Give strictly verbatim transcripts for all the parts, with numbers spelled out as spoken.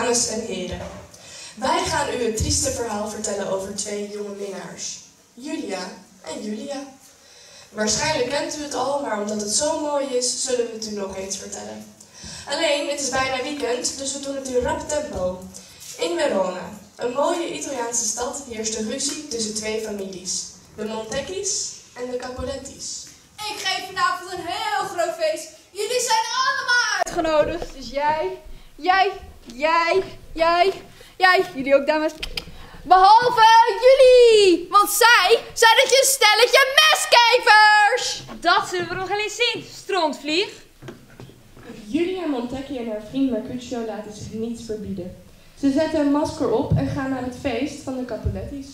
Dames en heren, wij gaan u het trieste verhaal vertellen over twee jonge minnaars, Julia en Julia. Waarschijnlijk kent u het al, maar omdat het zo mooi is, zullen we het u nog eens vertellen. Alleen, het is bijna weekend, dus we doen het in rap tempo. In Verona, een mooie Italiaanse stad, heerst er ruzie tussen twee families. De Montecchi's en de Capuletti's. Ik geef vanavond een heel groot feest. Jullie zijn allemaal uitgenodigd. Dus jij, jij, jij, jij, jij, jullie ook dames. Behalve jullie, want zij zijn het je stelletje meskevers. Dat zullen we nog wel eens zien, strontvlieg. Julia Montecchi en haar vriend Mercutio laten zich niets verbieden. Ze zetten een masker op en gaan naar het feest van de Capuletti's.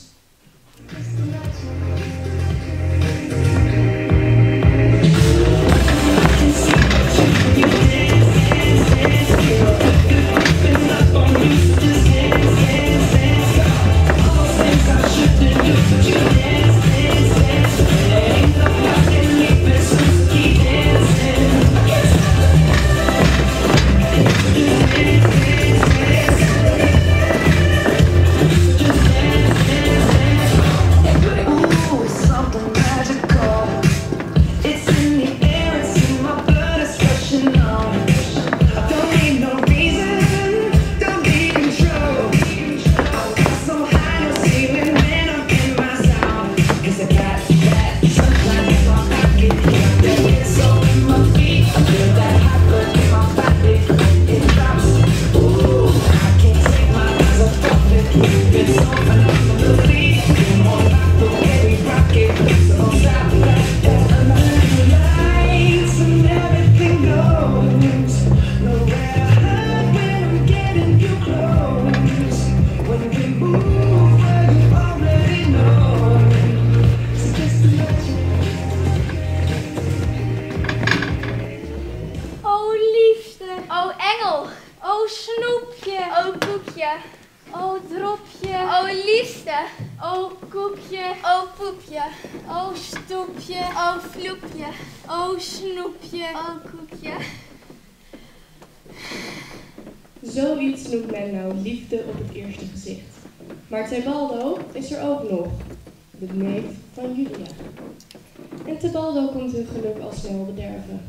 Zoiets noemt men nou liefde op het eerste gezicht. Maar Tebaldo is er ook nog, de neef van Julia. En Tebaldo komt hun geluk al snel bederven.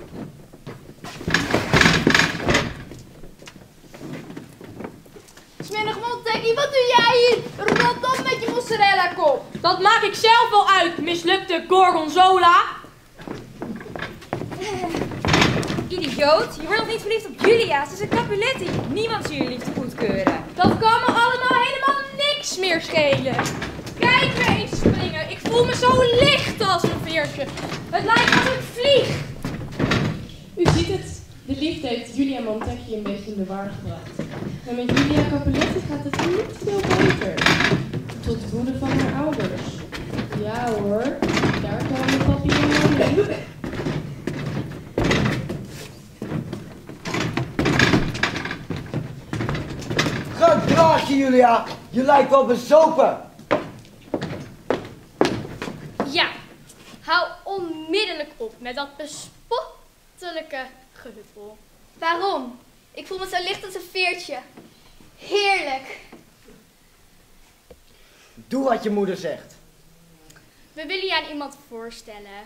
Smerig Montecchi, wat doe jij hier? Rot op met je mozzarella kop. Dat maak ik zelf wel uit, mislukte gorgonzola. Idioot, je wordt nog niet verliefd op Julia. Ze is een Capuletti. Niemand zal je liefde goedkeuren. Dat kan me allemaal helemaal niks meer schelen. Kijk me eens springen. Ik voel me zo licht als een veertje. Het lijkt als een vlieg. U ziet het. De liefde heeft Julia Montecchi een beetje in de war gebracht. En met Julia Capuletti gaat het niet veel beter. Tot woede van haar ouders. Ja hoor, daar komen papi en mami. Gedraag je, Julia! Je lijkt wel bezopen! Ja, hou onmiddellijk op met dat bespottelijke gehuppel. Waarom? Ik voel me zo licht als een veertje. Heerlijk. Doe wat je moeder zegt. We willen je aan iemand voorstellen.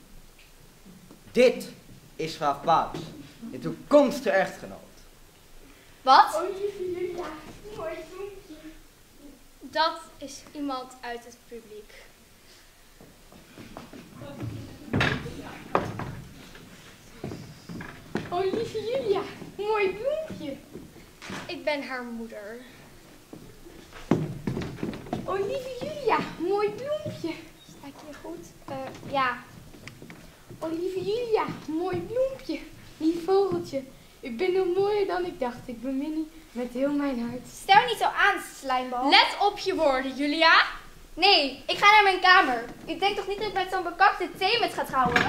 Dit is graaf Paus, je toekomstige echtgenoot. Wat? Oh, lieve Julia, mooi bloempje. Dat is iemand uit het publiek. Oh, lieve Julia, mooi bloempje. Ik ben haar moeder. Oh, lieve Julia, mooi bloempje. Sta ik hier goed? Uh, ja. Oh, lieve Julia, mooi bloempje. Lief vogeltje. Ik ben nog mooier dan ik dacht. Ik bemin u met heel mijn hart. Stel niet zo aan, slijmbal. Let op je woorden, Julia. Nee, ik ga naar mijn kamer. Ik denk toch niet dat ik met zo'n bekakte theemet ga trouwen?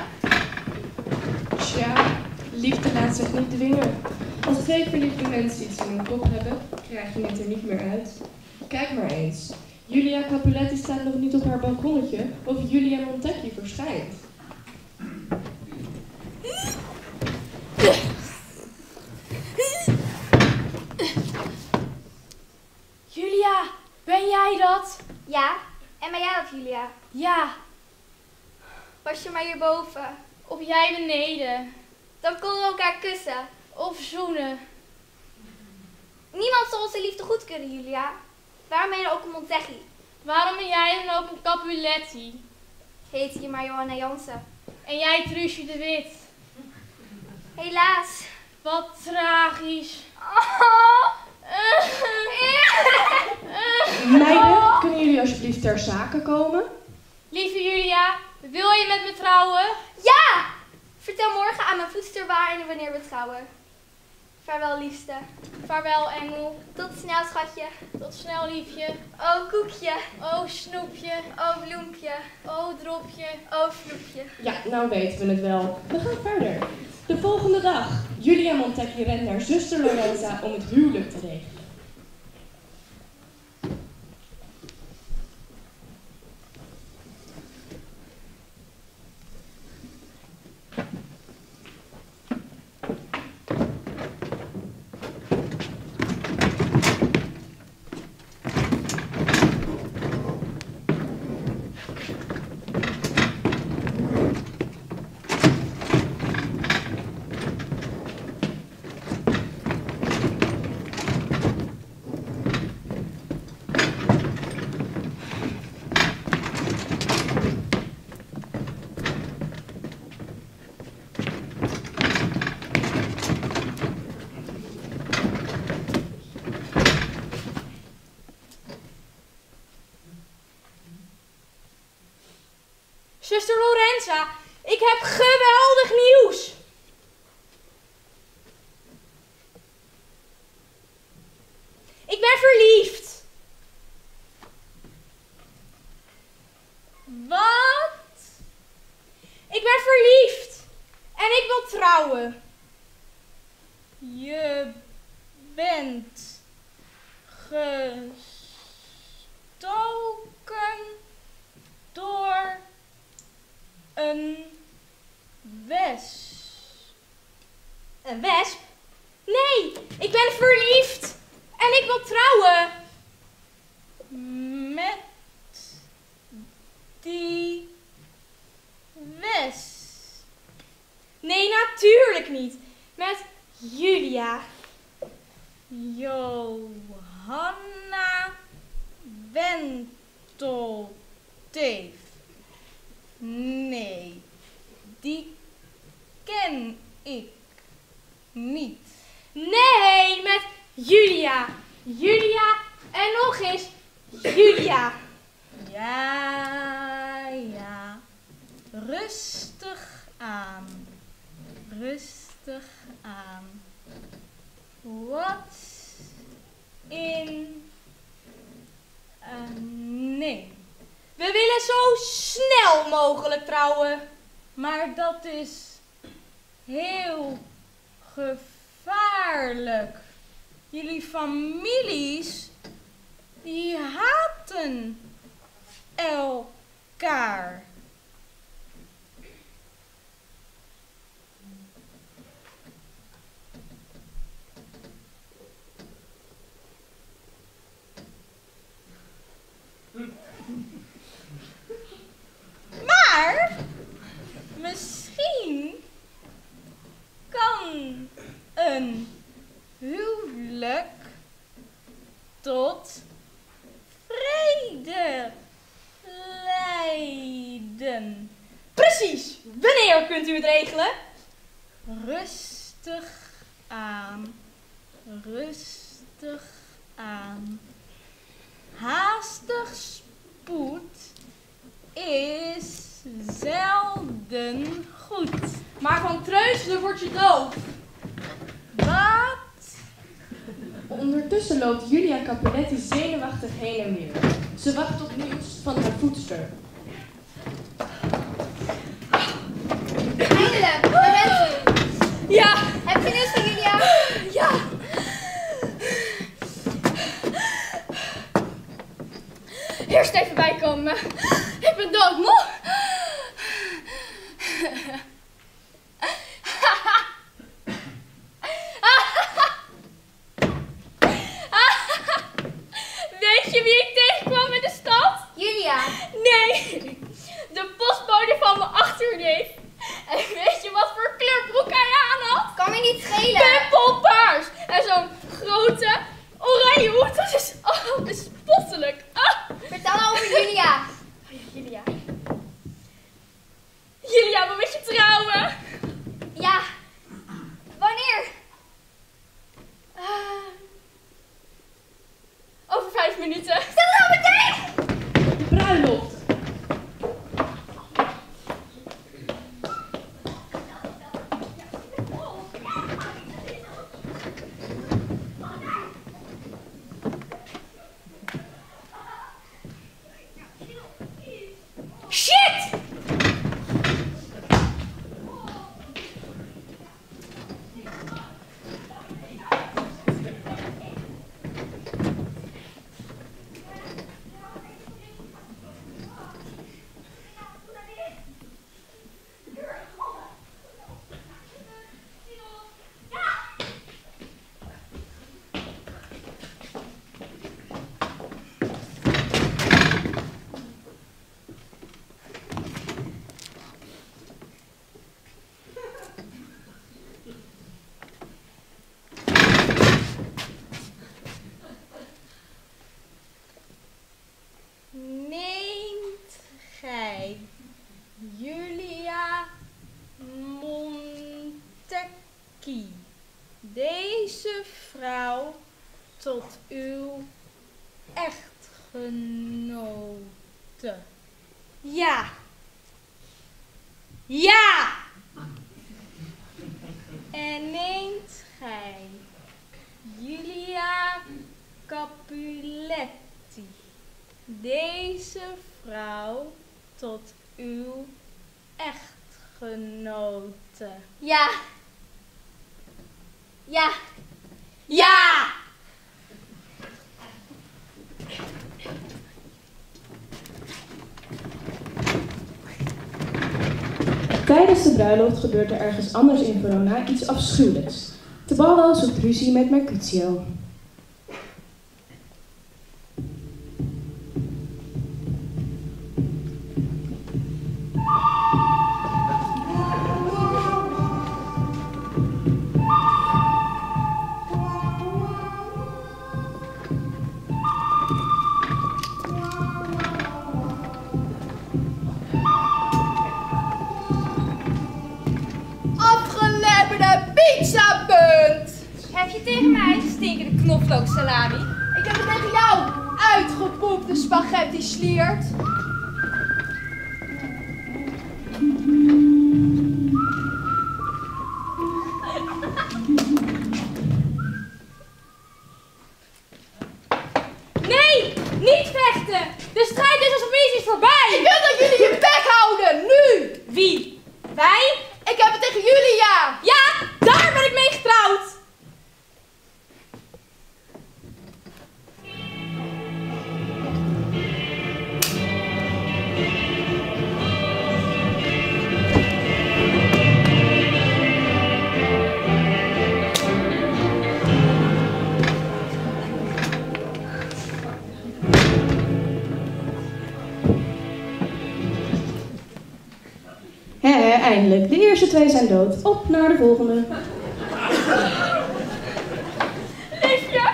Tja, liefde laat zich niet dwingen. Als twee verliefde mensen iets in hun kop hebben, krijg je het er niet meer uit. Kijk maar eens. Julia Capuletti staat nog niet op haar balkonnetje of Julia Montecchi verschijnt. Ja, en ben jij dat, Julia? Ja, Was je maar hierboven. of jij beneden. Dan konden we elkaar kussen. Of zoenen. Niemand zal onze liefde goedkeuren, Julia. Waarom ben je dan ook een Monteggi? Waarom ben jij dan ook een Capuletti? Heet je maar Johanna Jansen. En jij Truusje de Wit? Helaas. Wat tragisch. Meiden, kunnen jullie alsjeblieft ter zake komen? Lieve Julia, wil je met me trouwen? Ja! Vertel morgen aan mijn voedster waar en wanneer we trouwen. Vaarwel, liefste. Vaarwel, engel. Tot snel, schatje. Tot snel, liefje. Oh, koekje. Oh, snoepje. Oh, bloempje. Oh, dropje. Oh, vloepje. Ja, nou weten we het wel. We gaan verder. De volgende dag. Julia Monteggi rent naar zuster Lorenza om het huwelijk te regelen. Zuster Lorenza, ik heb geweldig nieuws. Ik ben verliefd. Wat? Ik ben verliefd. En ik wil trouwen. Je bent gestoken door een wesp. Een wesp? Nee, ik ben verliefd. En ik wil trouwen. Met die wesp? Nee, natuurlijk niet. Met Julia. Johanna Wentelteef. Nee, die ken ik niet. Nee, met Julia. Julia en nog eens Julia. Ja, ja. Rustig aan. Rustig aan. Wat in... Uh, nee. We willen zo snel mogelijk trouwen. Maar dat is heel gevaarlijk. Jullie families, die haten elkaar. Maar misschien kan een huwelijk tot vrede leiden. Precies. Wanneer kunt u het regelen? Rustig aan. Rustig aan. Haastig spoed is zelden goed. Maar van treuzelen word je doof. Wat? Ondertussen loopt Julia Capuletti zenuwachtig heen en weer. Ze wacht op nieuws van haar voedster. Eindelijk, waar bent u? Ja. Heb je nieuws van Julia? Ja. Eerst even bijkomen. Ik ben doodmoe. Weet je wie ik tegenkwam in de stad? Ja. Ja. En neemt gij Julia Capuletti, deze vrouw, tot uw echtgenote? Ja. Ja. Ja! Tijdens de bruiloft gebeurt er ergens anders in Verona iets afschuwelijks. Teballo zoekt ruzie met Mercutio. Heb je tegen mij stinkende knoflooksalami? Ik heb het tegen jou uitgepoepte spaghetti sliert. Nee, niet vechten! De strijd is als opeens is voorbij! Ik wil dat jullie je bek houden, nu! Wie? Wij? Ik heb het tegen Julia! Ja, daar ben ik mee getrouwd! Hé, hé, eindelijk. De eerste twee zijn dood. Op naar de volgende. Liefje!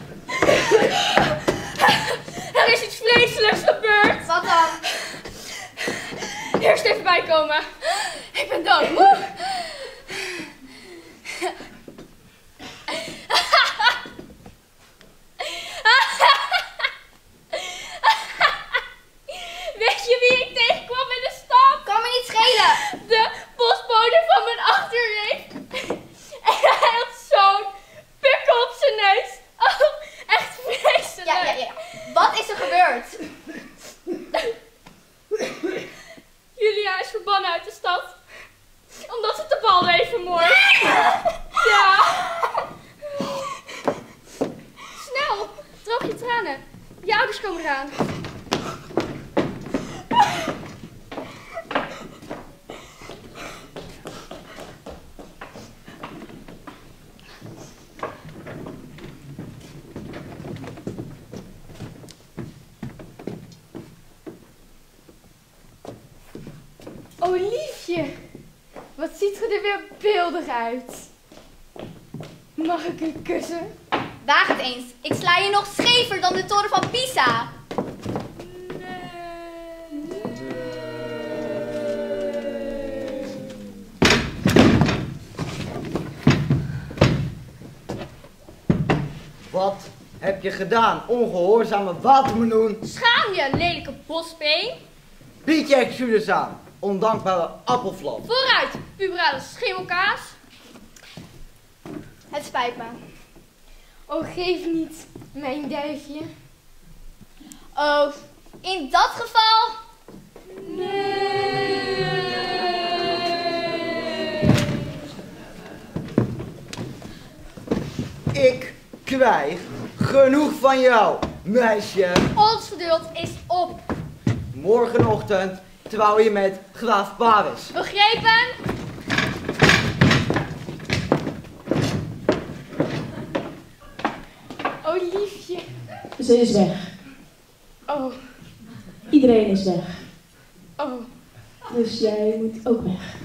Er is iets vreselijks gebeurd. Wat dan? Eerst even bijkomen. Ik ben dood. Woe! Weet je wie ik tegenkwam in de stad? Kan me niet schelen. De postbode van mijn achterreep. En hij had zo'n pukkel op zijn neus. Oh, echt vreselijk. Ja, ja, ja. Wat is er gebeurd? Julia is verbannen uit de stad. Omdat ze de bal heeft vermoord. Ja. Snel, droog je tranen. Je ouders komen eraan. Oh, liefje. Wat ziet er er weer beeldig uit. Mag ik u kussen? Waag het eens. Ik sla je nog schever dan de toren van Pisa. Wat heb je gedaan, ongehoorzame watermeloen? Schaam je, lelijke bosbeen. Bied je excuses aan, ondankbare appelflap. Vooruit, puberale schimmelkaas. Het spijt me. Oh, geef niet, mijn duifje. Oh, in dat geval... Ik krijg genoeg van jou, meisje. Ons geduld is op. Morgenochtend trouw je met graaf Paris. Begrepen? Oh, liefje. Ze is weg. Oh, Iedereen is weg. oh. Dus jij moet ook weg.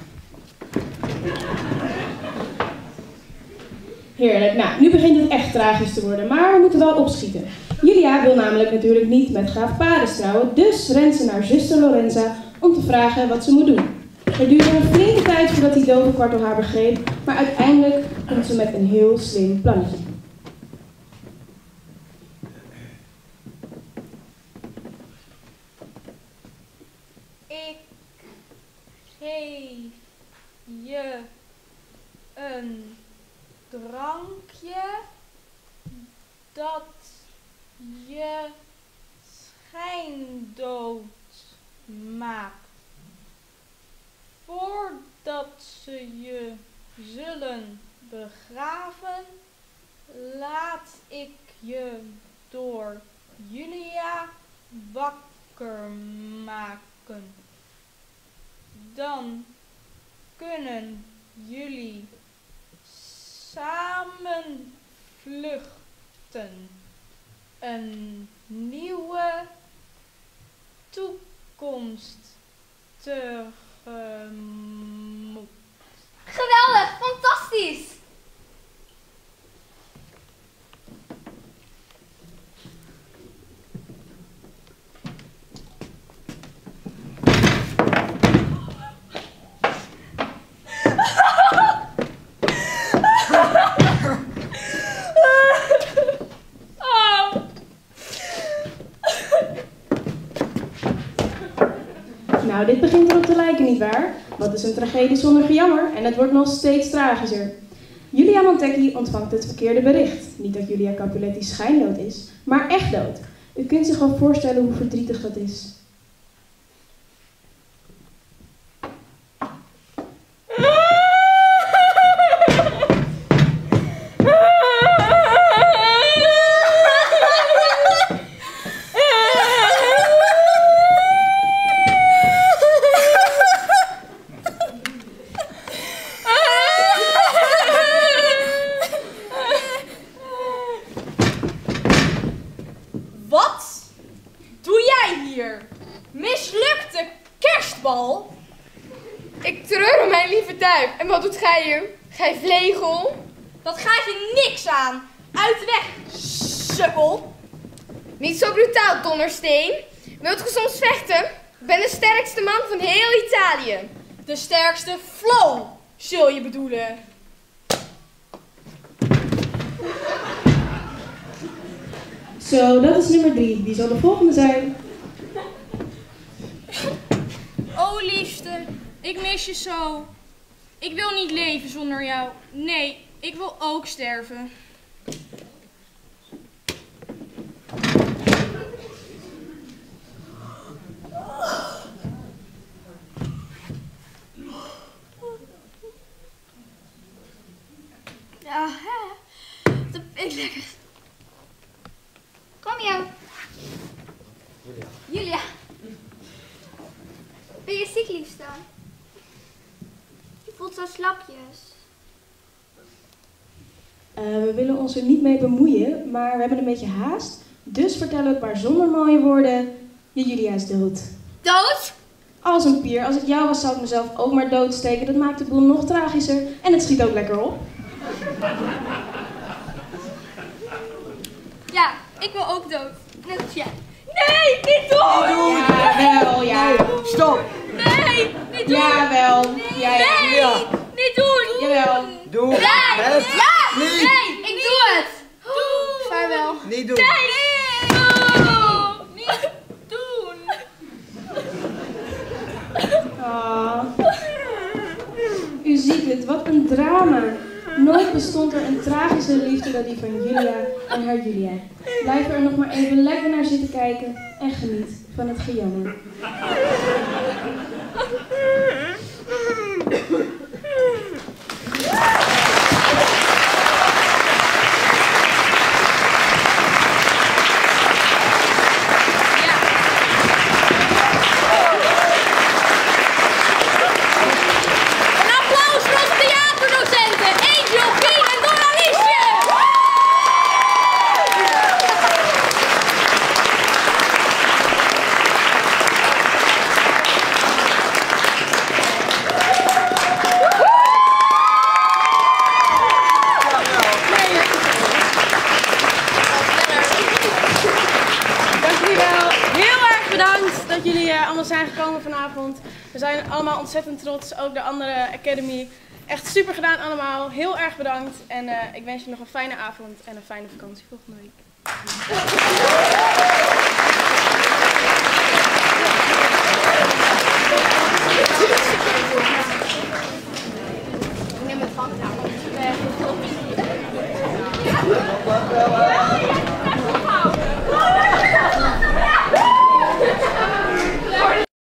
Heerlijk. Nou, nu begint het echt tragisch te worden, maar we moeten wel opschieten. Julia wil namelijk natuurlijk niet met graaf Paris trouwen, dus rent ze naar zuster Lorenza om te vragen wat ze moet doen. Er duurde een flinke tijd voordat die dove kwartel haar begreep, maar uiteindelijk komt ze met een heel slim plannetje. geef je een drankje dat je schijndood maakt. Voordat ze je zullen begraven, laat ik je door Julia wakker maken. Dan kunnen jullie samen vluchten. Een nieuwe toekomst tegemoet. Geweldig, fantastisch! Nou, dit begint erop te lijken, nietwaar? Wat is een tragedie zonder gejammer? En het wordt nog steeds tragischer. Julia Montecchi ontvangt het verkeerde bericht. Niet dat Julia Capuletti schijndood is, maar echt dood. U kunt zich wel voorstellen hoe verdrietig dat is. Mislukte kerstbal? Ik treur om mijn lieve duif. En wat doet gij hier? Gij vlegel? Dat gaat je niks aan. Uit de weg, sukkel. Niet zo brutaal, dondersteen. Wilt ge soms vechten? Ik ben de sterkste man van heel Italië. De sterkste flow, zul je bedoelen. Zo, dat is nummer drie. Wie zal de volgende zijn? Oh liefste, ik mis je zo. Ik wil niet leven zonder jou. Nee, ik wil ook sterven. Ja, hè? Dat vind ik lekker. Kom jou. Julia. Ben je ziek, liefste? Je voelt zo slapjes. Uh, we willen ons er niet mee bemoeien, maar we hebben een beetje haast. Dus vertel ik maar zonder mooie woorden, je Julia is dood. Dood? Als een pier. Als ik jou was, zou ik mezelf ook maar doodsteken. Dat maakt de boel nog tragischer en het schiet ook lekker op. Ja, ik wil ook dood. Net als jij. Nee, niet doen! Jawel, ja. Nee, stop! Nee, niet doen! Jawel. Nee, Ja, ja. nee, Ja. niet doen! Jawel. Doe Nee, het ja, niet! nee, ik doe het! Vaarwel. Niet doen! Nee! Oh, niet doen! Ah. U ziet het, wat een drama. Nooit bestond er een tragische liefde dan die van Julia en haar Julia. Blijf er nog maar even lekker naar zitten kijken en geniet van het gejammer. Een applaus voor onze theaterdocenten, Angel, Pien en Donna Liesje. Dank jullie wel. Heel erg bedankt dat jullie uh, allemaal zijn gekomen vanavond. We zijn allemaal ontzettend trots, ook de andere Academy. Echt super gedaan allemaal. Heel erg bedankt. En uh, ik wens je nog een fijne avond en een fijne vakantie volgende week. Dank u wel.